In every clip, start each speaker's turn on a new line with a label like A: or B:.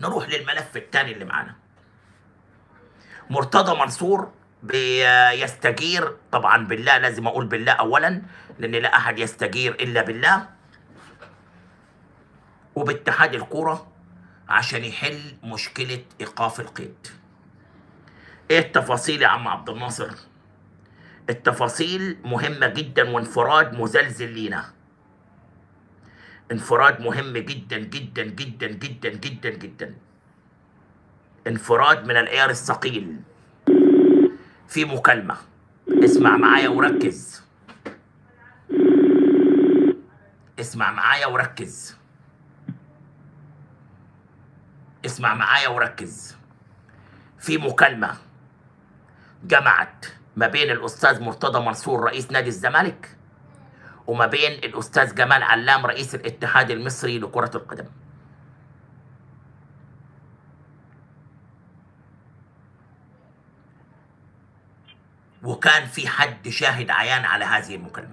A: نروح للملف الثاني اللي معانا. مرتضى منصور بيستجير طبعا بالله، لازم اقول بالله اولا لان لا احد يستجير الا بالله، وباتحاد الكوره عشان يحل مشكله ايقاف القيد. ايه التفاصيل يا عم عبد الناصر؟ التفاصيل مهمه جدا وانفراد مزلزل لينا، انفراد مهم جدا جدا جدا جدا جدا جدا، انفراد من العيار الثقيل. في مكالمة، اسمع معايا وركز، اسمع معايا وركز، اسمع معايا وركز. في مكالمة جمعت ما بين الأستاذ مرتضى منصور رئيس نادي الزمالك وما بين الأستاذ جمال علام رئيس الاتحاد المصري لكرة القدم. وكان في حد شاهد عيان على هذه المكالمة،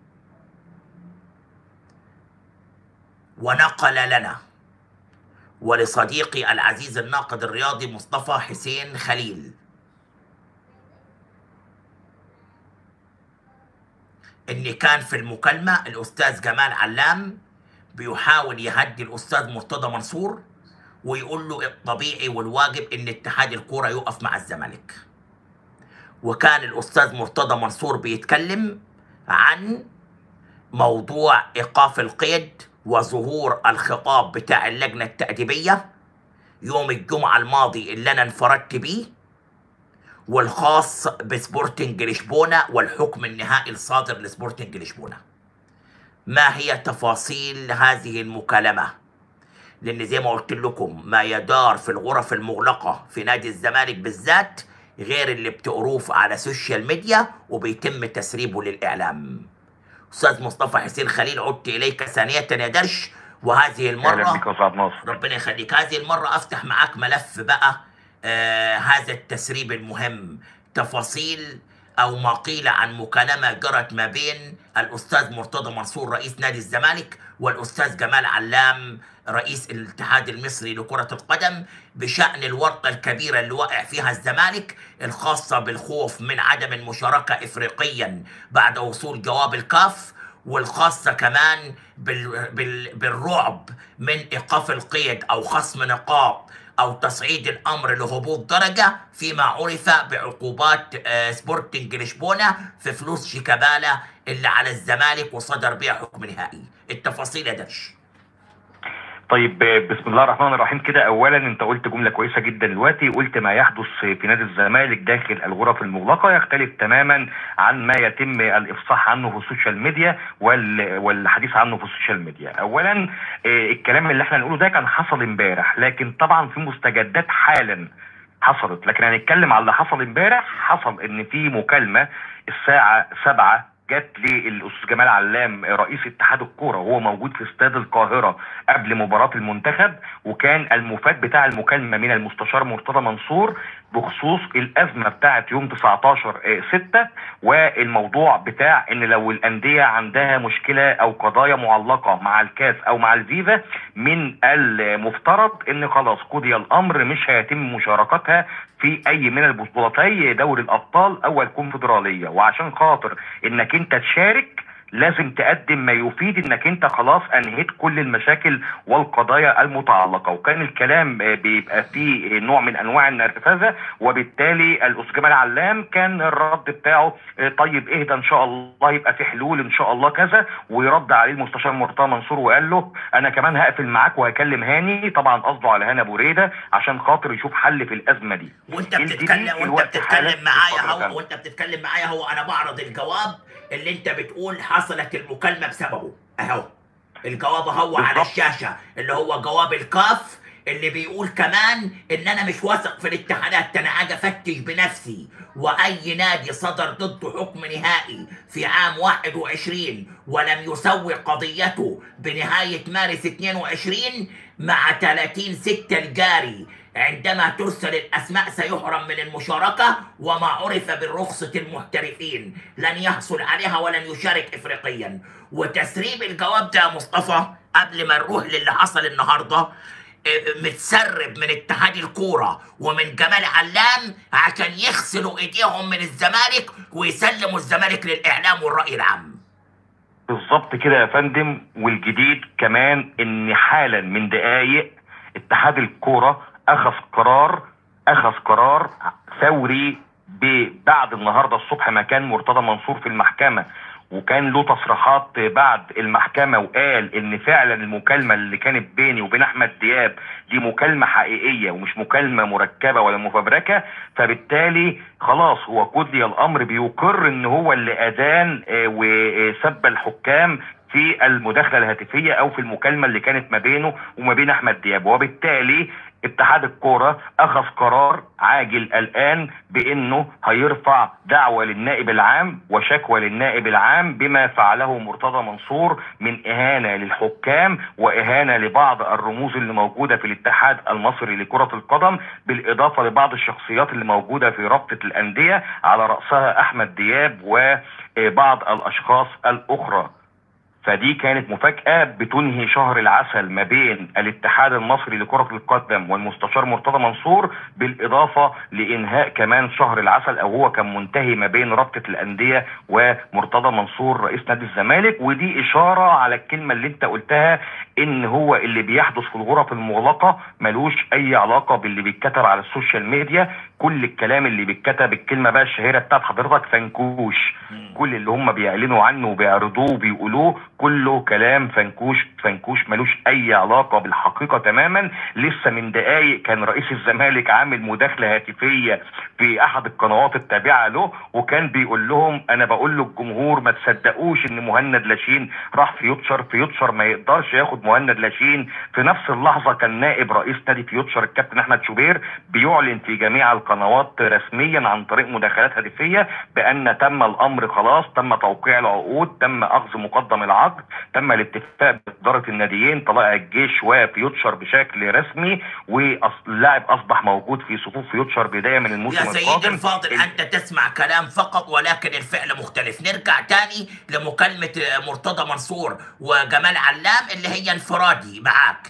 A: ونقل لنا ولصديقي العزيز الناقد الرياضي مصطفى حسين خليل ان كان في المكالمة الاستاذ جمال علام بيحاول يهدي الاستاذ مرتضى منصور ويقول له الطبيعي والواجب ان اتحاد الكورة يقف مع الزمالك. وكان الاستاذ مرتضى منصور بيتكلم عن موضوع ايقاف القيد وظهور الخطاب بتاع اللجنة التأديبية يوم الجمعة الماضي اللي انا انفردت بيه، والخاص بسبورتنج لشبونة والحكم النهائي الصادر لسبورتنج لشبونة. ما هي تفاصيل هذه المكالمة؟ لان زي ما قلت لكم ما يدار في الغرف المغلقة في نادي الزمالك بالذات غير اللي بتقروه على السوشيال ميديا وبيتم تسريبه للإعلام. أستاذ مصطفى حسين خليل، عدت إليك ثانية يا درش، وهذه المرة ربنا يخليك، هذه المرة أفتح معاك ملف بقى هذا التسريب المهم، تفاصيل أو ما قيل عن مكالمة جرت ما بين الأستاذ مرتضى منصور رئيس نادي الزمالك والأستاذ جمال علام رئيس الاتحاد المصري لكرة القدم بشأن الورطة الكبيرة اللي وقع فيها الزمالك، الخاصة بالخوف من عدم المشاركة إفريقيا بعد وصول جواب الكاف، والخاصة كمان بالرعب من إيقاف القيد أو خصم نقاط أو تصعيد الأمر لهبوط درجة فيما عرف بعقوبات سبورتنج لشبونة في فلوس شيكابالا اللي على الزمالك وصدر بها حكم نهائي. التفاصيل يا درش.
B: طيب، بسم الله الرحمن الرحيم. كده اولا انت قلت جمله كويسه جدا دلوقتي، قلت ما يحدث في نادي الزمالك داخل الغرف المغلقه يختلف تماما عن ما يتم الافصاح عنه في السوشيال ميديا والحديث عنه في السوشيال ميديا. اولا الكلام اللي احنا نقوله ده كان حصل امبارح، لكن طبعا في مستجدات حالا حصلت، لكن هنتكلم على اللي حصل امبارح. حصل ان في مكالمه الساعه 7 جت للاستاذ جمال علام رئيس اتحاد الكوره وهو موجود في استاد القاهره قبل مباراه المنتخب، وكان المفاد بتاع المكالمه من المستشار مرتضى منصور بخصوص الازمه بتاعه يوم 19/6 والموضوع بتاع ان لو الانديه عندها مشكله او قضايا معلقه مع الكاس او مع الفيفا من المفترض ان خلاص قضي الامر مش هيتم مشاركتها في اي من البطولتي دوري الابطال او الكونفدراليه، وعشان خاطر انك انت تشارك لازم تقدم ما يفيد انك انت خلاص انهيت كل المشاكل والقضايا المتعلقه. وكان الكلام بيبقى فيه نوع من انواع النرفزه، وبالتالي الاستاذ جمال علام كان الرد بتاعه طيب اهدى ان شاء الله يبقى في حلول ان شاء الله كذا، ويرد عليه المستشار مرتضى منصور وقال له انا كمان هقفل معاك وهكلم هاني، طبعا قصده على هاني ابو ريده عشان خاطر يشوف حل في الازمه دي.
A: وانت بتتكلم معايا هو انا بعرض الجواب اللي انت بتقول حصلت المكالمة بسببه اهو. الجواب هو على الشاشة اللي هو جواب الكاف اللي بيقول كمان ان انا مش واثق في الاتحادات، انا اجي افتش بنفسي، واي نادي صدر ضده حكم نهائي في عام 21 ولم يسوي قضيته بنهاية مارس 22 مع 30/6 الجاري عندما ترسل الأسماء سيحرم من المشاركة، وما عرف بالرخصة المحترفين لن يحصل عليها ولن يشارك إفريقيا. وتسريب الجواب ده يا مصطفى قبل ما نروح للي حصل النهاردة، متسرب من اتحاد الكوره ومن جمال علام عشان يغسلوا ايديهم من الزمالك ويسلموا الزمالك للاعلام والراي العام.
B: بالظبط كده يا فندم. والجديد كمان ان حالا من دقايق اتحاد الكوره اخذ قرار ثوري بعد النهارده الصبح ما كان مرتضى منصور في المحكمه، وكان له تصريحات بعد المحكمه وقال ان فعلا المكالمه اللي كانت بيني وبين احمد دياب دي مكالمه حقيقيه ومش مكالمه مركبه ولا مفبركه. فبالتالي خلاص هو قضي الامر، بيقر ان هو اللي ادان وسب الحكام في المداخله الهاتفيه او في المكالمه اللي كانت ما بينه وما بين احمد دياب. وبالتالي اتحاد الكوره اخذ قرار عاجل الان بانه هيرفع دعوه للنائب العام وشكوى للنائب العام بما فعله مرتضى منصور من اهانه للحكام واهانه لبعض الرموز اللي موجوده في الاتحاد المصري لكره القدم، بالاضافه لبعض الشخصيات اللي موجوده في رابطه الانديه على راسها احمد دياب وبعض الاشخاص الاخرى. فدي كانت مفاجأة بتنهي شهر العسل ما بين الاتحاد المصري لكرة القدم والمستشار مرتضى منصور، بالإضافة لإنهاء كمان شهر العسل أو هو كان منتهي ما بين رابطة الأندية ومرتضى منصور رئيس نادي الزمالك. ودي إشارة على الكلمة اللي أنت قلتها، إن هو اللي بيحدث في الغرف المغلقة ملوش أي علاقة باللي بيتكتب على السوشيال ميديا. كل الكلام اللي بيتكتب، الكلمة بقى الشهيرة بتاعت حضرتك فنكوش، كل اللي هم بيعلنوا عنه وبيعرضوه وبيقولوه كله كلام فنكوش ملوش اي علاقه بالحقيقه تماما. لسه من دقايق كان رئيس الزمالك عامل مداخله هاتفيه في احد القنوات التابعه له، وكان بيقول لهم انا بقول للجمهور ما تصدقوش ان مهند لاشين راح فيوتشر ما يقدرش ياخد مهند لاشين. في نفس اللحظه كان نائب رئيس نادي فيوتشر الكابتن احمد شوبير بيعلن في جميع القنوات رسميا عن طريق مداخلات هاتفيه بان تم الامر، خلاص تم توقيع العقود، تم اخذ مقدم العقد، تم الاتفاق بإدارة الناديين طلائع الجيش وفيوتشر بشكل رسمي، واللاعب اصبح موجود في صفوف فيوتشر بداية من الموسم القادم.
A: يا سيدي الفاضل انت تسمع كلام فقط ولكن الفعل مختلف. نرجع تاني لمكالمة مرتضى منصور وجمال علام اللي هي انفرادي معاك.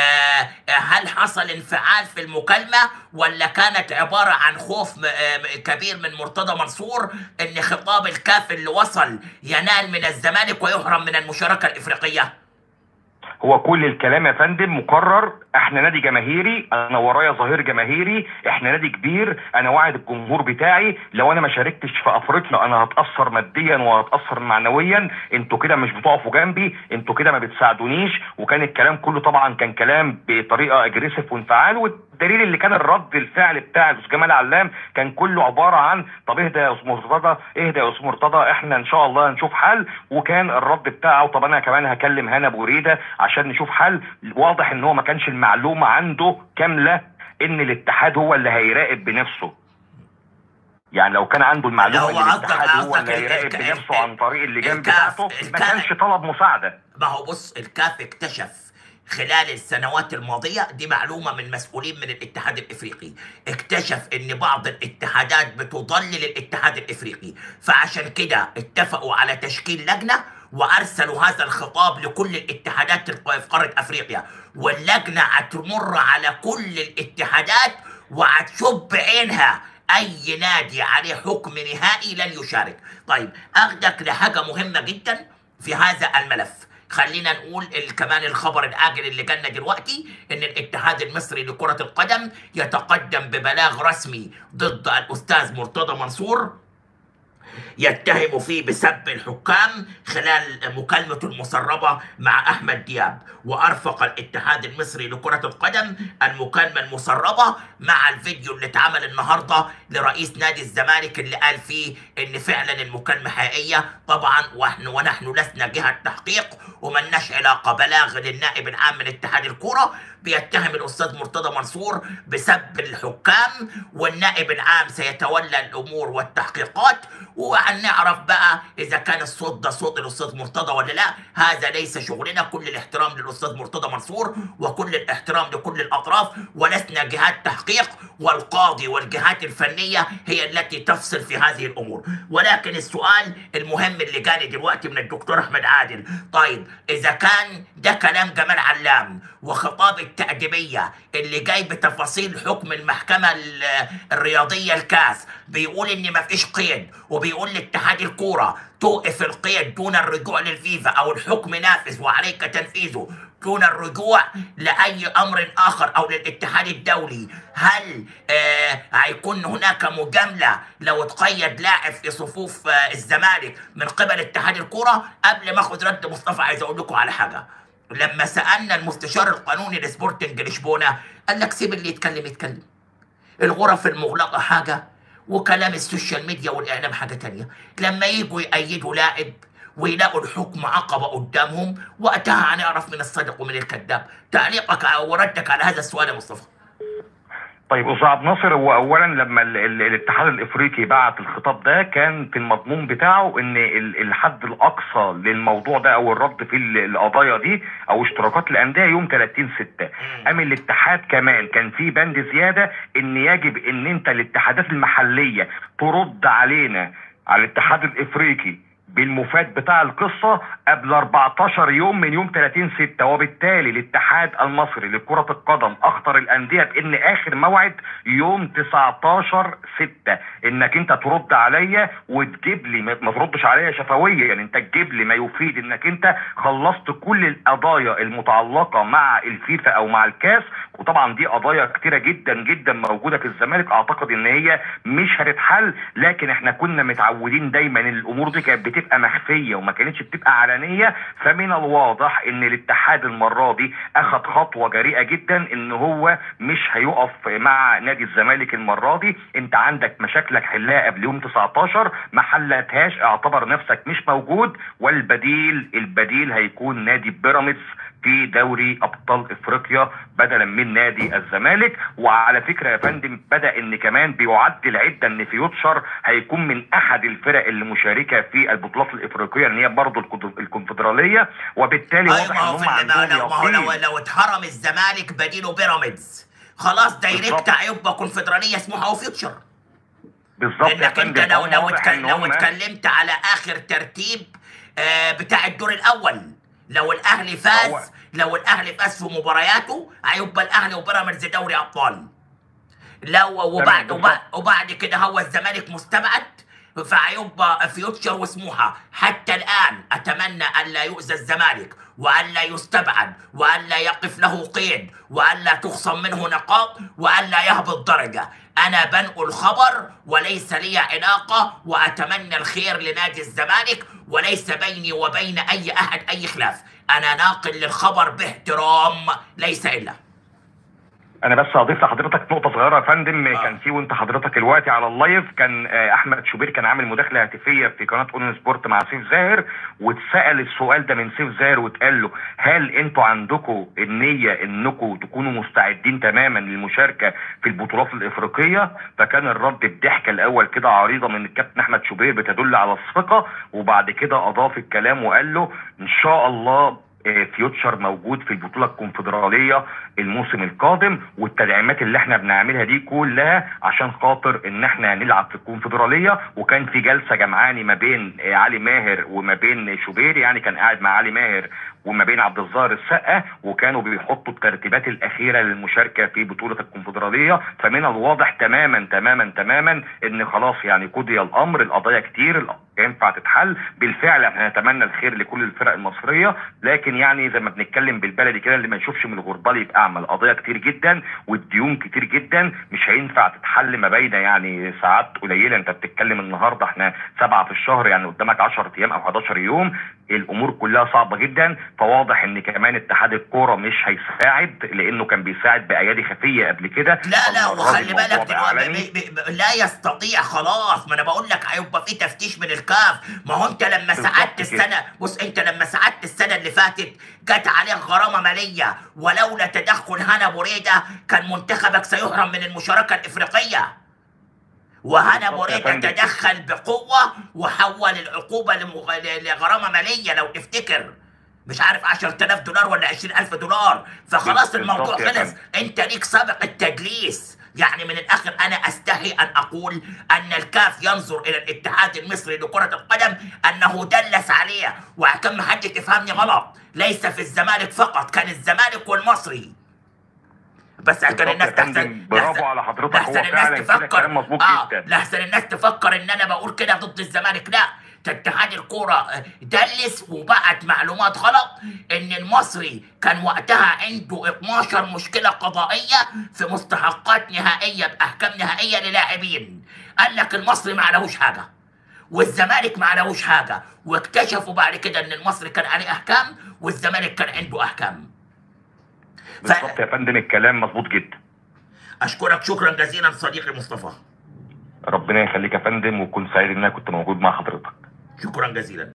A: هل حصل انفعال في المكالمة ولا كانت عبارة عن خوف كبير من مرتضى منصور ان خطاب الكاف اللي وصل ينال من الزمالك ويحرم من المشاركة الافريقية؟
B: هو كل الكلام يا فندم مكرر. احنا نادي جماهيري، انا ورايا ظهير جماهيري، احنا نادي كبير، انا واعد الجمهور بتاعي لو انا ما شاركتش في افريقيا انا هتاثر ماديا وهتاثر معنويا، انتوا كده مش بتقفوا جنبي، انتوا كده ما بتساعدونيش. وكان الكلام كله طبعا كان كلام بطريقه اجريسيف وانفعال. والدليل اللي كان الرد الفعل بتاع الاستاذ جمال علام كان كله عباره عن طب اهدى يا استاذ مرتضى، اهدى يا استاذ مرتضى، احنا ان شاء الله هنشوف حل. وكان الرد بتاعه طب انا كمان هكلم هنا ابو ريده عشان نشوف حل. واضح ان هو ما كانش المعلومه عنده كامله ان الاتحاد هو اللي هيراقب بنفسه. يعني لو كان عنده المعلومه ان الاتحاد هو اللي هيراقب بنفسه عن طريق اللجان بتاعته ما كانش طلب مساعده.
A: ما هو بص، الكاف اكتشف خلال السنوات الماضية، دي معلومة من مسؤولين من الاتحاد الافريقي، اكتشف ان بعض الاتحادات بتضلل الاتحاد الافريقي، فعشان كده اتفقوا على تشكيل لجنة وارسلوا هذا الخطاب لكل الاتحادات في قارة افريقيا، واللجنة هتمر على كل الاتحادات وهتشوف بعينها اي نادي عليه حكم نهائي لن يشارك. طيب اخدك لحاجة مهمة جدا في هذا الملف. خلينا نقول كمان الخبر الآجل اللي جالنا دلوقتي ان الاتحاد المصري لكرة القدم يتقدم ببلاغ رسمي ضد الأستاذ مرتضى منصور يتهم فيه بسب الحكام خلال مكالمته المسربة مع أحمد دياب. وأرفق الاتحاد المصري لكرة القدم المكالمة المسربة مع الفيديو اللي اتعمل النهاردة لرئيس نادي الزمالك اللي قال فيه إن فعلا المكالمة حقيقية. طبعا ونحن لسنا جهة تحقيق وملناش علاقة. بلاغ للنائب العام من اتحاد الكرة بيتهم الأستاذ مرتضى منصور بسب الحكام، والنائب العام سيتولى الأمور والتحقيقات، وهنعرف بقى إذا كان الصوت ده صوت الأستاذ مرتضى ولا لا. هذا ليس شغلنا. كل الاحترام للأستاذ مرتضى منصور وكل الاحترام لكل الأطراف، ولسنا جهات تحقيق والقاضي والجهات الفنية هي التي تفصل في هذه الأمور. ولكن السؤال المهم اللي جالي دلوقتي من الدكتور أحمد عادل، طيب إذا كان ده كلام جمال علام وخطاب التأديبية اللي جاي بتفاصيل حكم المحكمة الرياضية الكاس بيقول إن مفيش قيد، وبيقول لاتحاد الكورة توقف القيد دون الرجوع للفيفا، أو الحكم نافذ وعليك تنفيذه دون الرجوع لأي أمر آخر أو للاتحاد الدولي، هل هيكون هناك مجاملة لو تقيد لاعب في صفوف الزمالك من قبل اتحاد الكورة؟ قبل ما أخذ رد مصطفى عايز أقول لكم على حاجة. لما سألنا المستشار القانوني لسبورتنج لشبونة قال لك سيب اللي يتكلم يتكلم، الغرف المغلقة حاجة وكلام السوشيال ميديا والإعلام حاجة تانية. لما يجوا يأيدوا لاعب ويلاقوا الحكم عقبة قدامهم وقتها هنعرف من الصادق ومن الكذاب. تعليقك وردك على هذا السؤال يا مصطفى.
B: طيب استاذ عبد الناصر، هو اولا لما الاتحاد الافريقي بعت الخطاب ده كان في المضمون بتاعه ان الحد الاقصى للموضوع ده او الرد في القضايا دي او اشتراكات الانديه يوم 30/6. قام الاتحاد كمان كان في بند زياده ان يجب ان انت الاتحادات المحليه ترد علينا على الاتحاد الافريقي بالمفاد بتاع القصة قبل 14 يوم من يوم 30/6. وبالتالي الاتحاد المصري لكرة القدم اخطر الاندية بان اخر موعد يوم 19/6 انك انت ترد عليا وتجيب لي، ما تردش عليا شفوية، يعني انت تجيب لي ما يفيد انك انت خلصت كل القضايا المتعلقة مع الفيفا او مع الكاس. وطبعا دي قضايا كتيرة جدا جدا موجودة في الزمالك، اعتقد ان هي مش هتتحل، لكن احنا كنا متعودين دايما ان الامور دي كانت بتبقى مخفية وما كانتش بتبقى علنية. فمن الواضح ان الاتحاد المرة دي اخذ خطوة جريئة جدا ان هو مش هيقف مع نادي الزمالك المرة دي. انت عندك مشاكلك حلها قبل يوم 19، ما حلتهاش اعتبر نفسك مش موجود، والبديل هيكون نادي بيراميدز في دوري ابطال افريقيا بدلا من نادي الزمالك. وعلى فكره يا فندم بدا ان كمان بيعد العده ان فيوتشر هيكون من احد الفرق اللي مشاركه في البطولات الافريقيه ان هي برضه الكونفدراليه، وبالتالي واضح ان هم عندهم
A: لو اتحرم الزمالك بديله بيراميدز خلاص دايركت هيبقى كونفدراليه اسمها او فيوتشر.
B: بالظبط.
A: لانك انت لو اتكلمت على اخر ترتيب بتاع الدور الاول، لو الاهلي فاز في مبارياته هيبقى الاهلي وبيراميدز دوري ابطال. وبعد كده هو الزمالك مستبعد فهيبقى فيوتشر وسموحه. حتى الان اتمنى الا يؤذى الزمالك والا يستبعد والا يقف له قيد والا تخصم منه نقاط والا يهبط درجه. انا بنقل خبر وليس لي علاقه، واتمنى الخير لنادي الزمالك وليس بيني وبين اي احد اي خلاف. انا ناقل للخبر باحترام ليس الا.
B: انا بس هضيف لحضرتك نقطه صغيره يا فندم. كان في وانت حضرتك دلوقتي على اللايف كان احمد شوبير كان عامل مداخله هاتفيه في قناه اون سبورت مع سيف زاهر، واتسال السؤال ده من سيف زاهر واتقال له هل انتوا عندكم النيه انكم تكونوا مستعدين تماما للمشاركه في البطولات الافريقيه؟ فكان الرد بضحكه الاول كده عريضه من الكابتن احمد شوبير بتدل على الثقه، وبعد كده اضاف الكلام وقال له ان شاء الله فيوتشر موجود في البطوله الكونفدراليه الموسم القادم، والتدعيمات اللي احنا بنعملها دي كلها عشان خاطر ان احنا نلعب في الكونفدراليه. وكان في جلسه جمعاني ما بين علي ماهر وما بين شوبير، يعني كان قاعد مع علي ماهر وما بين عبد الظاهر السقا، وكانوا بيحطوا الترتيبات الاخيره للمشاركه في بطوله الكونفدراليه. فمن الواضح تماما تماما تماما ان خلاص يعني قضي الامر، القضايا كتير ينفع تتحل. بالفعل احنا نتمنى الخير لكل الفرق المصريه، لكن يعني زي ما بنتكلم بالبلدي كده اللي ما يشوفش من الغربال يبقى اعمى. القضايا كتير جدا والديون كتير جدا، مش هينفع تتحل ما بين يعني ساعات قليله. انت بتتكلم النهارده احنا 7 في الشهر، يعني قدامك 10 ايام او 11 يوم، الامور كلها صعبه جدا. فواضح ان كمان اتحاد الكوره مش هيساعد، لانه كان بيساعد بايادي خفيه قبل كده.
A: لا وخلي بالك لا يستطيع خلاص. ما انا بقول لك هيبقى في تفتيش من الكاف. ما هو انت لما ساعدت السنه، بص انت لما ساعدت السنه اللي فاتت جت عليك غرامه ماليه، ولولا تدخل هنا بريده كان منتخبك سيحرم من المشاركه الافريقيه. وهنا بريده تدخل بقوه وحول العقوبه لغرامه ماليه لو تفتكر، مش عارف $10,000 ولا $20,000. فخلاص الموضوع خلص. انت ليك سابق التدليس يعني من الاخر انا استحي ان اقول ان الكاف ينظر الى الاتحاد المصري لكرة القدم انه دلس عليه، وكم ما حد تفهمني غلط، ليس في الزمالك فقط، كان الزمالك والمصري. بس عشان
B: بالظبط
A: الناس
B: يا فندم، برافو على حضرتك، هو فعلا كده كلام مظبوط جدا.
A: لحسن الناس تفكر ان انا بقول كده ضد الزمالك، لا، اتحاد الكوره دلس وبعت معلومات غلط ان المصري كان وقتها عنده 12 مشكله قضائيه في مستحقات نهائيه باحكام نهائيه للاعبين. قال لك المصري ما عليهوش حاجه والزمالك ما عليهوش حاجه، واكتشفوا بعد كده ان المصري كان عليه احكام والزمالك كان عنده احكام.
B: بالظبط يا فندم، الكلام مظبوط جدا.
A: اشكرك شكرا جزيلا صديقي مصطفى.
B: ربنا يخليك يا فندم، وكنت سعيد ان انا كنت موجود مع حضرتك.
A: شكرا جزيلا.